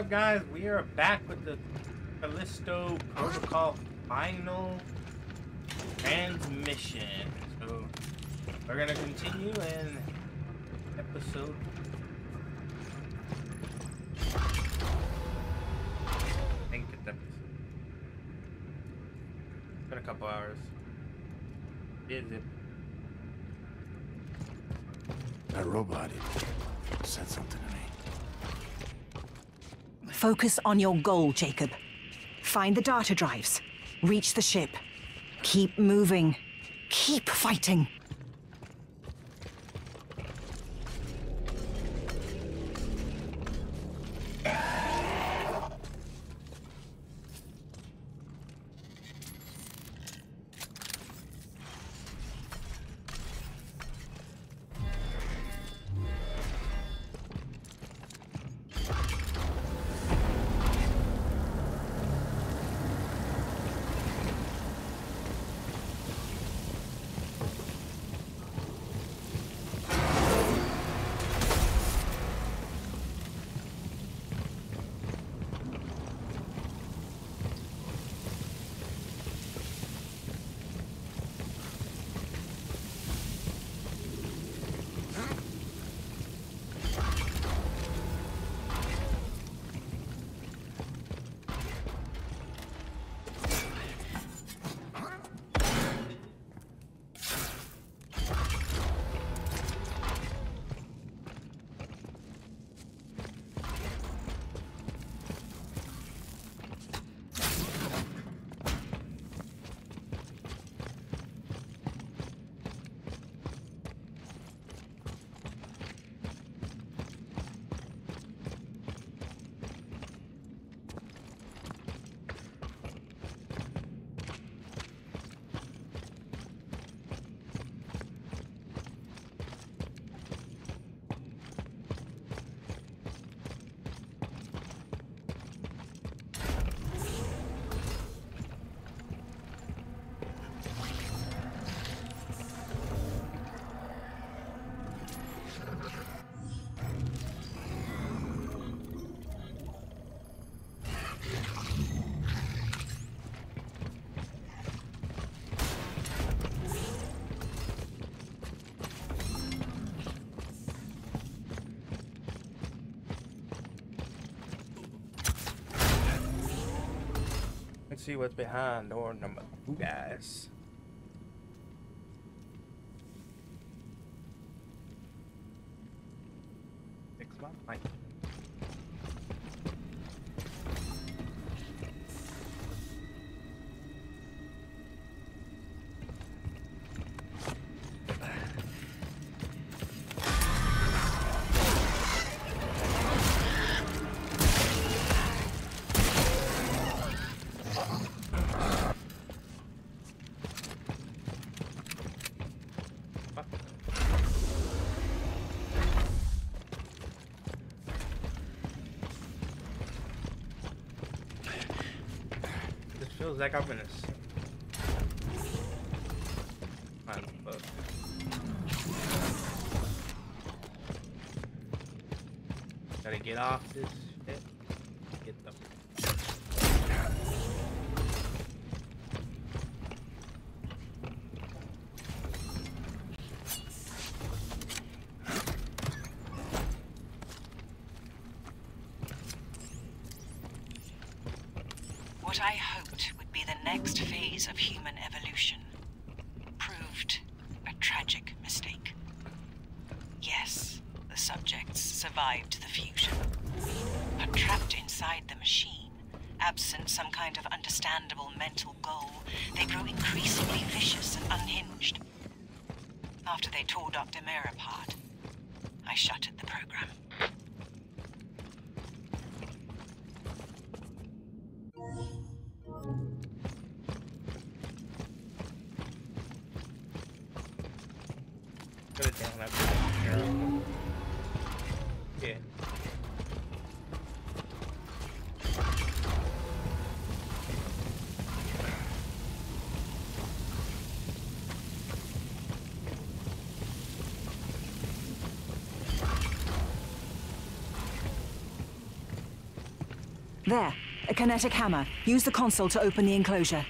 up, guys? We are back with the Callisto Protocol final transmission. So we're gonna continue in episode. I think it's episode. It's been a couple hours. Is it? That robot said something to me. Focus on your goal, Jacob. Find the data drives. Reach the ship. Keep moving. Keep fighting. Let's see what's behind door number 2, guys. Fix my mic. Feels like I'm in a final book. Gotta get off this shit. Get the What I hoped would be the next phase of human evolution proved a tragic mistake. Yes, the subjects survived the fusion, but trapped inside the machine, absent some kind of understandable mental goal, they grew increasingly vicious and unhinged. After they tore Dr. Mare apart, I shuttered the program. put it down after that. Yeah. There, a kinetic hammer. Use the console to open the enclosure.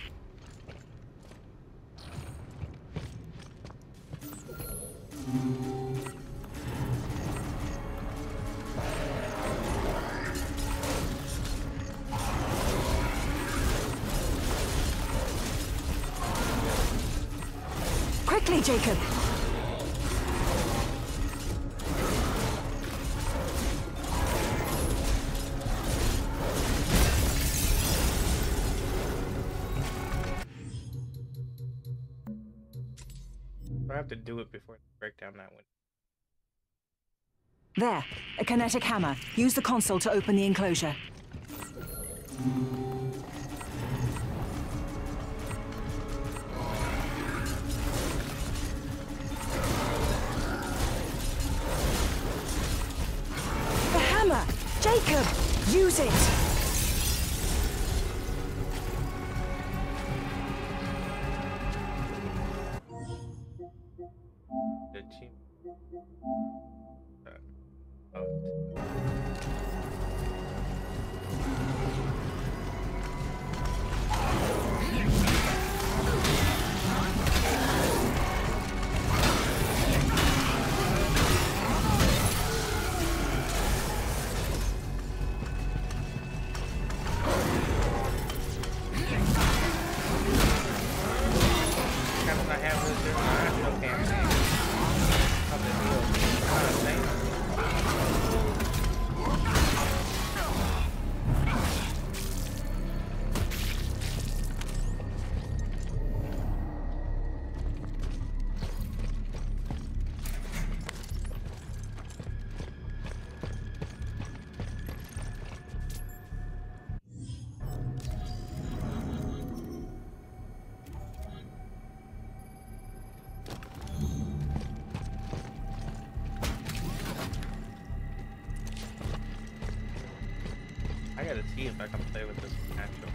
Quickly, Jacob! I have to do it before I break down that window. There, a kinetic hammer. Use the console to open the enclosure. The hammer! Jacob! Use it! The team. I gotta see if I can play with this actually.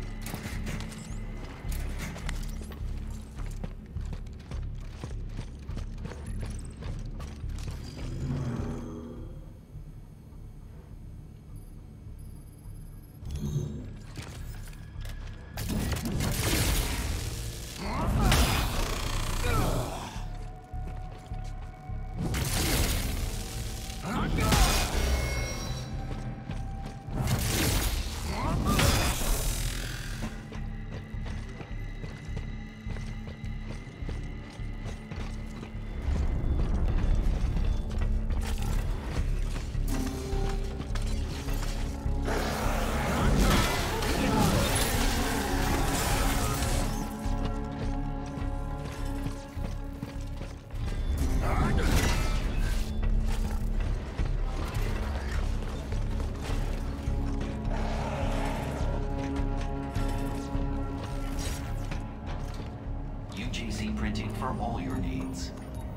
UGC printing for all your needs.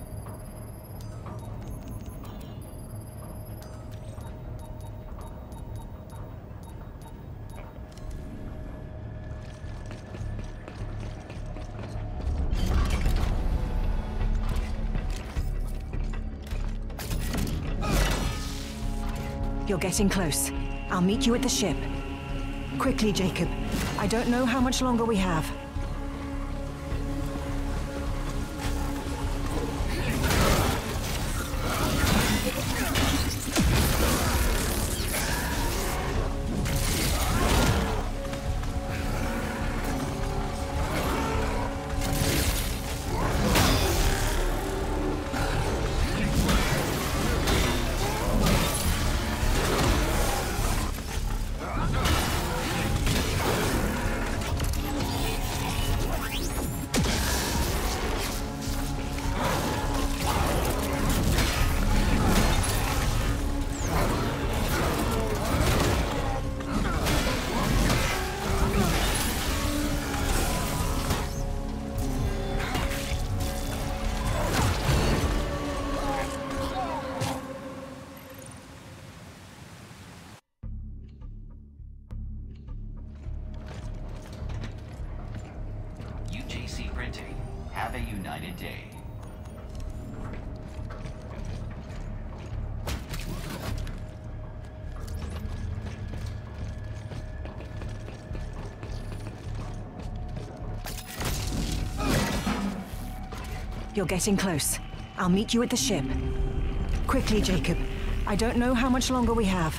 You're getting close. I'll meet you at the ship. Quickly, Jacob. I don't know how much longer we have. UGC printing. Have a united day. You're getting close. I'll meet you at the ship. Quickly, Jacob. I don't know how much longer we have.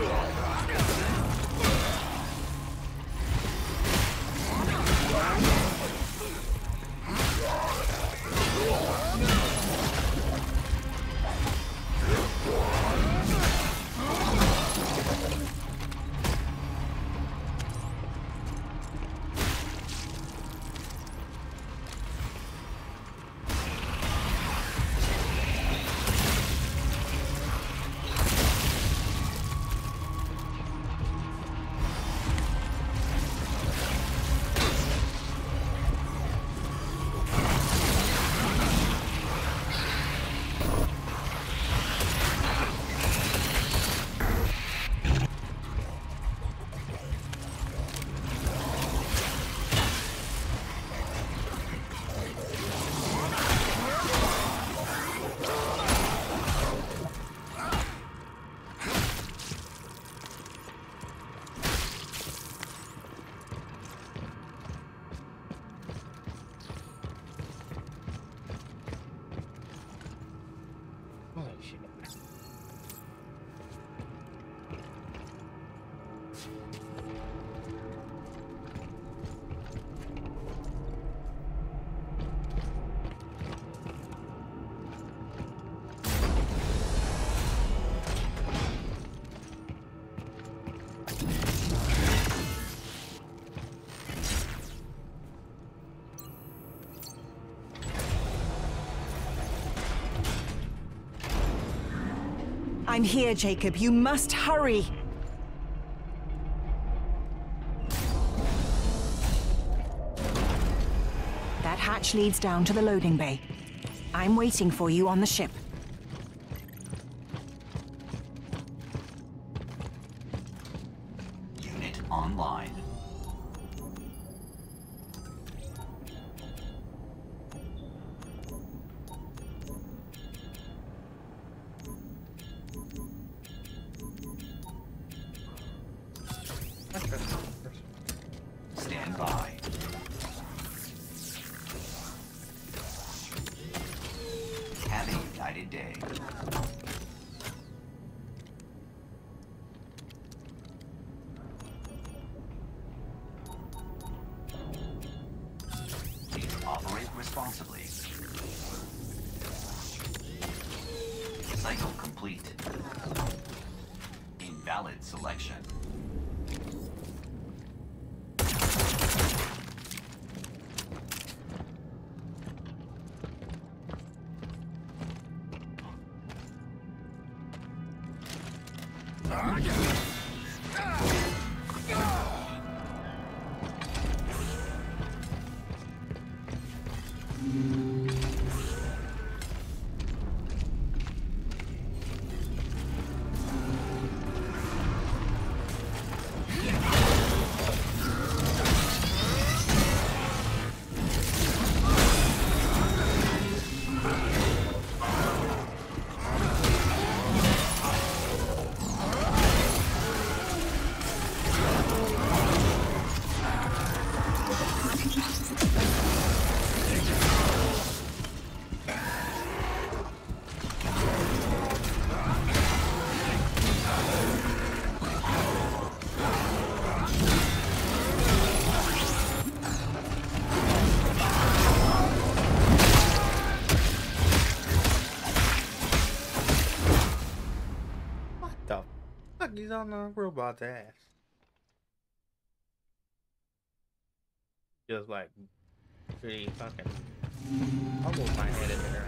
Holy shit. I'm here, Jacob. You must hurry. That hatch leads down to the loading bay. I'm waiting for you on the ship. Unit online. Stand by. Have a united day. Please operate responsibly. Cycle complete. Invalid selection. He's on the robot's ass. Just like pretty fucking. I'll move my head in there.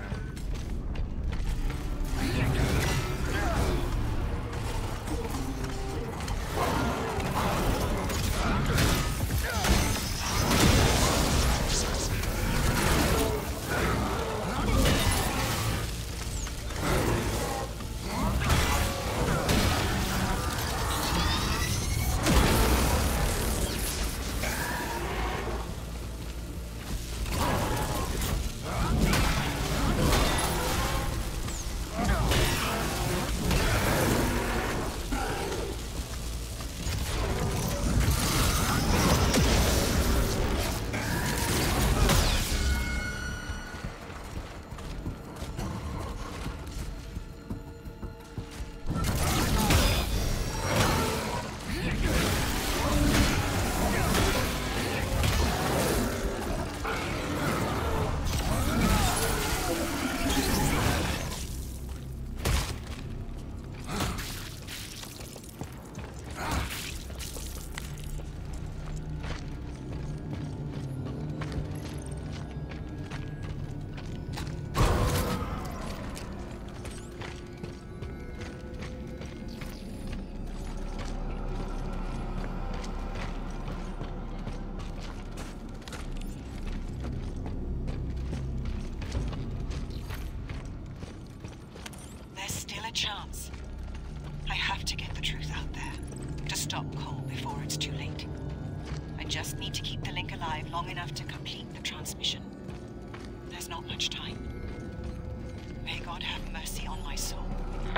stop Cole before it's too late. I just need to keep the link alive long enough to complete the transmission. There's not much time. May God have mercy on my soul.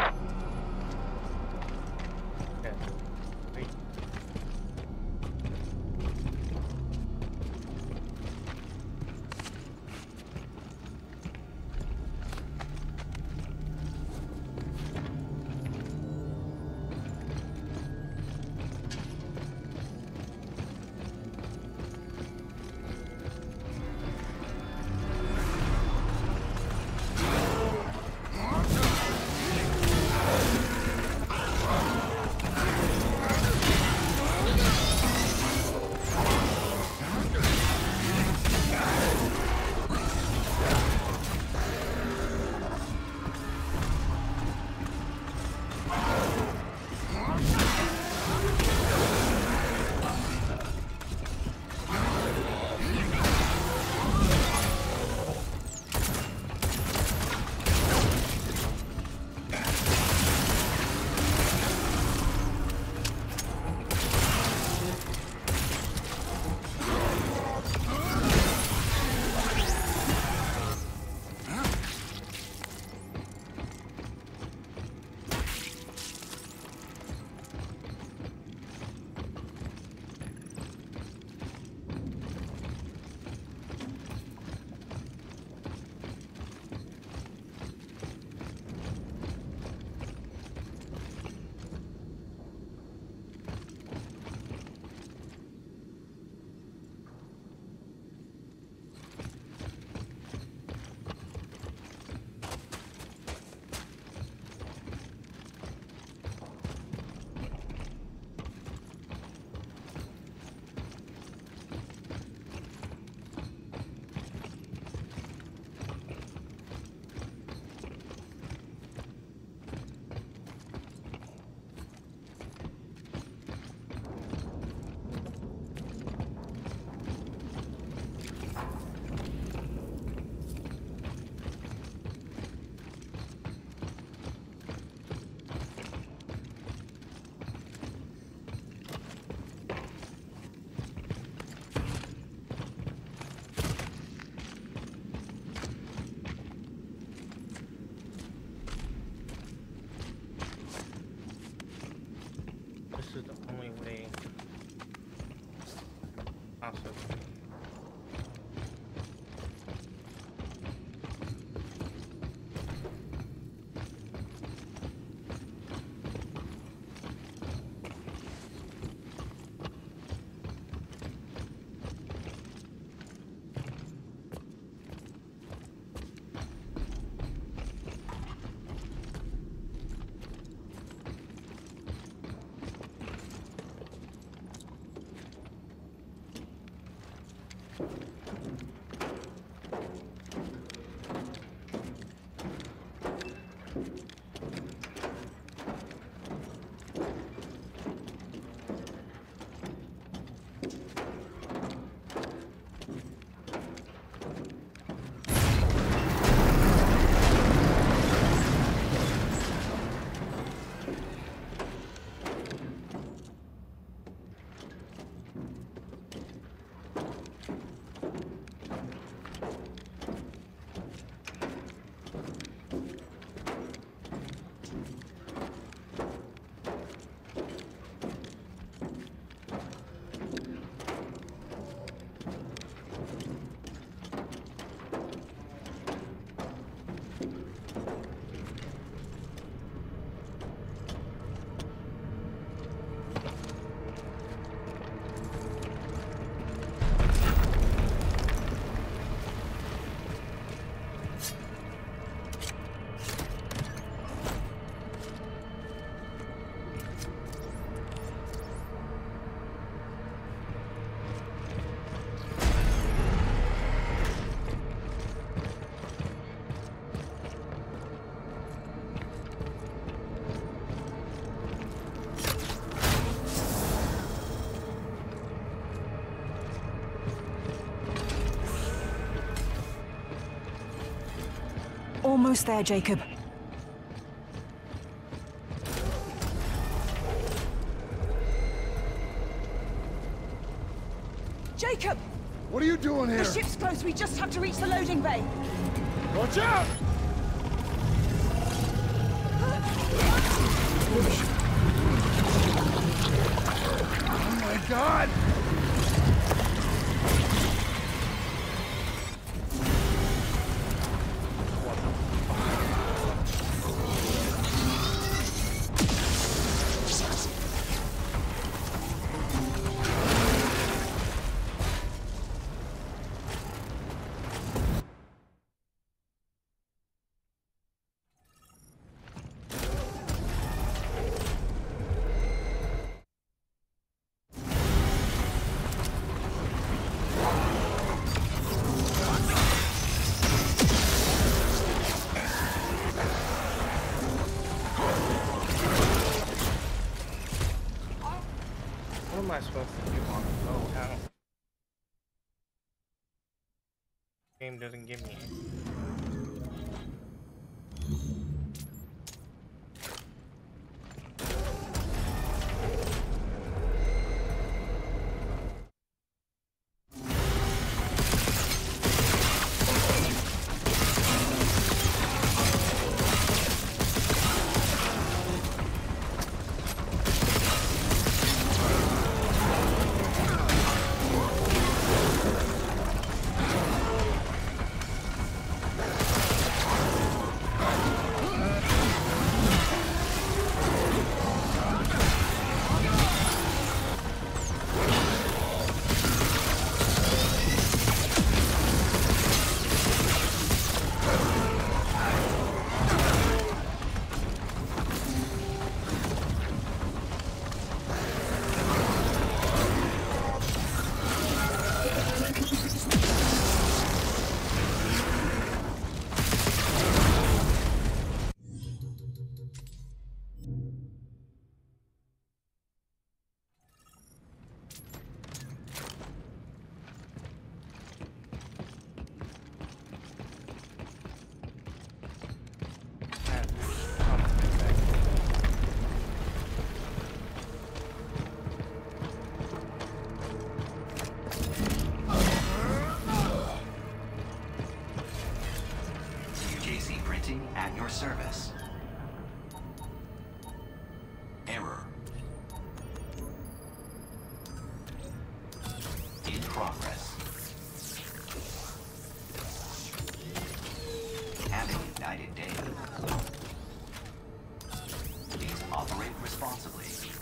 Okay. Wait. This is the only way possible. Almost there, Jacob. Jacob! What are you doing here? The ship's close. We just have to reach the loading bay. Watch out! Oh my God! What am I supposed to do on the boat? How? Game doesn't give me it. UJC Printing at your service. Error. In progress. Having ignited day. Please operate responsibly.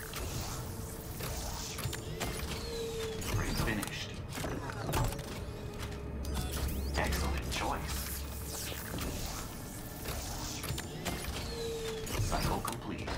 Print finished. Excellent choice. Cycle complete.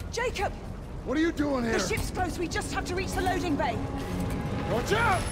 Jacob! What are you doing here? The ship's close. We just have to reach the loading bay. Watch out!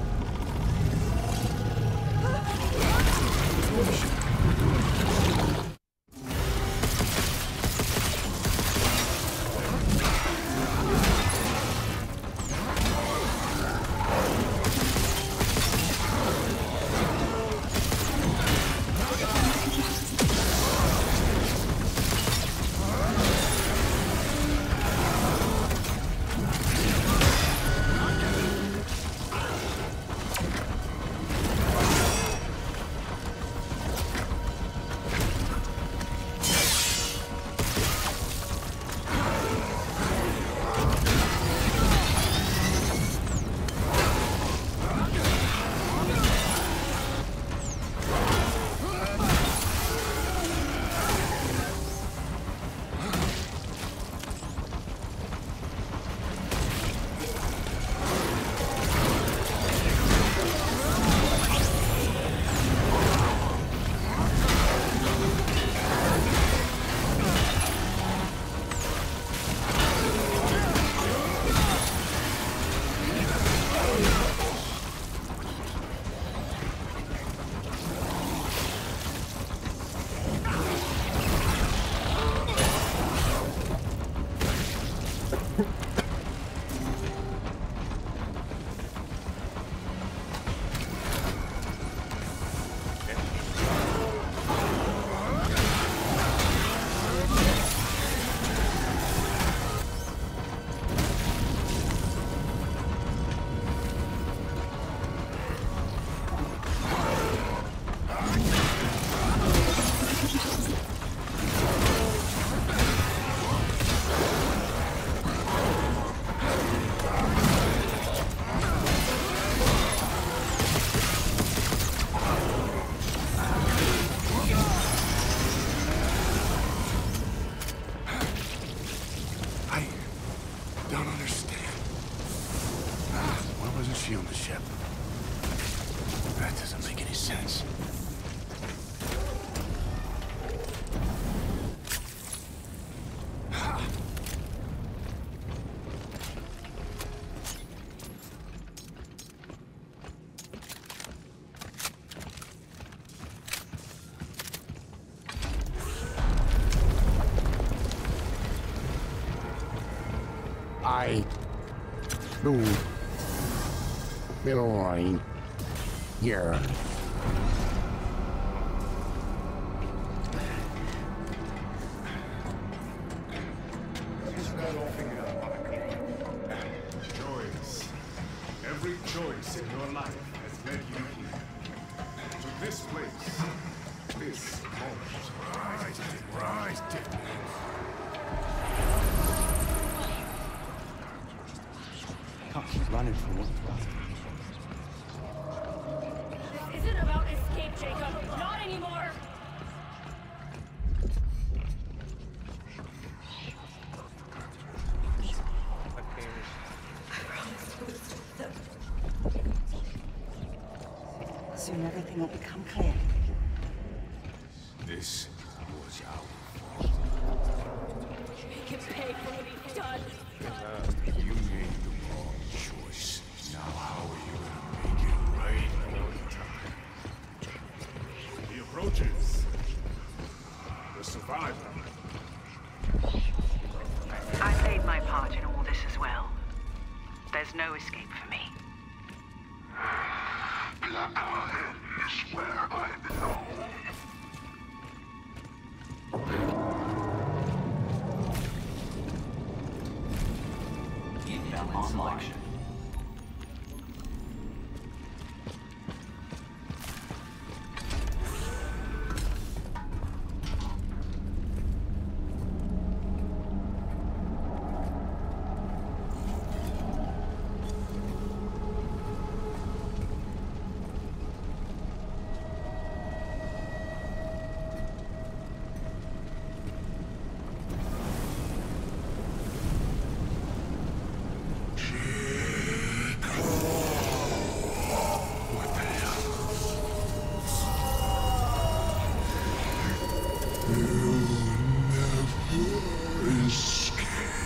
On the ship. That doesn't make any sense. Middle line. Here. Choice. Every choice in your life has led you here. To this place. This moment. Rise, Can't keep running from one brother. This isn't about escape, Jacob. Not anymore. Soon everything will become clear. This was our Make him pay for what he's done. You made the wrong choice. Now how are you gonna make it right another time? He approaches. The survivor. I played my part in all this as well. There's no escape for me. Blackheart is where I belong. Inbound selection. Escape.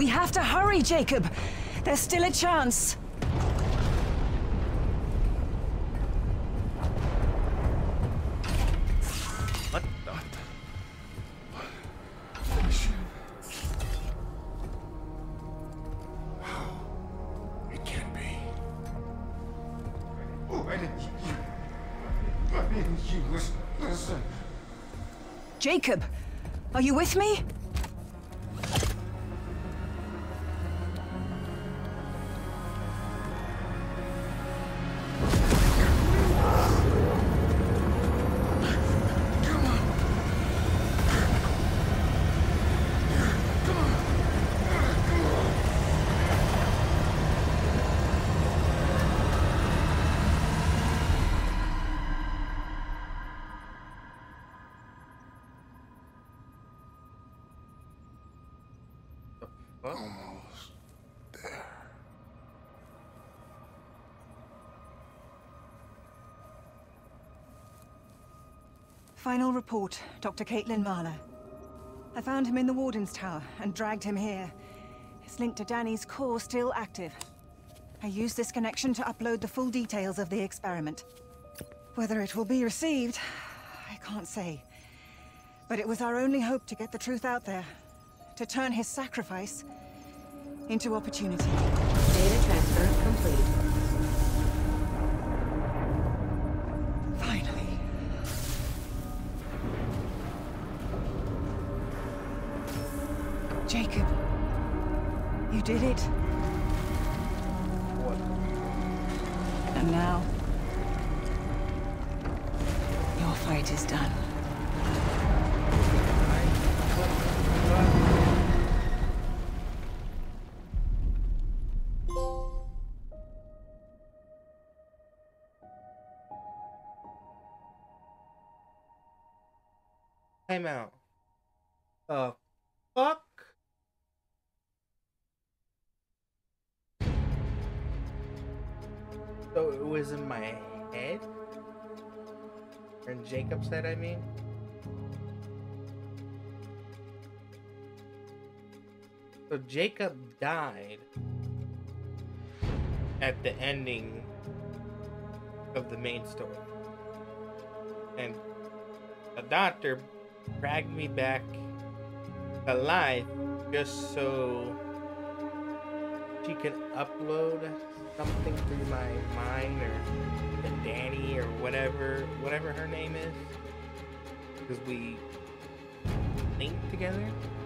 We have to hurry, Jacob. There's still a chance. What the? It can't be. Why didn't you listen? Jacob, are you with me? What? Almost there. Final report, Dr. Caitlin Marlowe. I found him in the Warden's Tower and dragged him here. His link to Danny's core still active. I used this connection to upload the full details of the experiment. Whether it will be received, I can't say. But it was our only hope to get the truth out there. To turn his sacrifice into opportunity. Data transfer complete. Finally. Jacob, you did it. What? And now, your fight is done. Time out. Fuck? So it was in my head? Or in Jacob's head, I mean? So Jacob died at the ending of the main story. And a doctor dragged me back to life just so she could upload something through my mind or the Danny or whatever her name is, because we think together.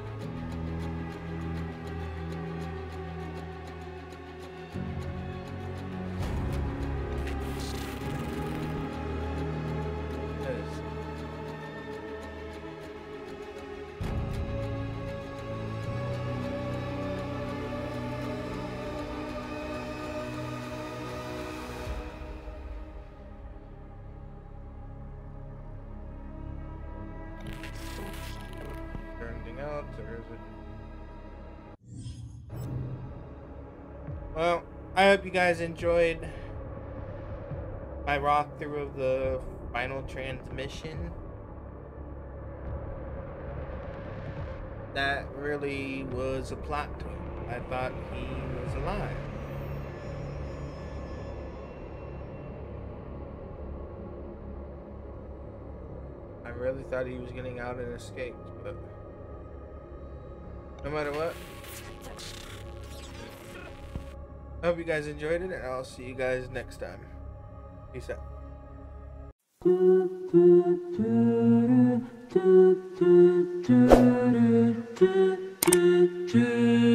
Anything else, or is it? Well, I hope you guys enjoyed my walkthrough of the final transmission. That really was a plot twist. I thought he was alive. I really thought he was getting out and escaped, but no matter what, I hope you guys enjoyed it, and I'll see you guys next time. Peace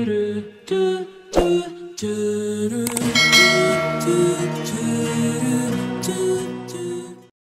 out.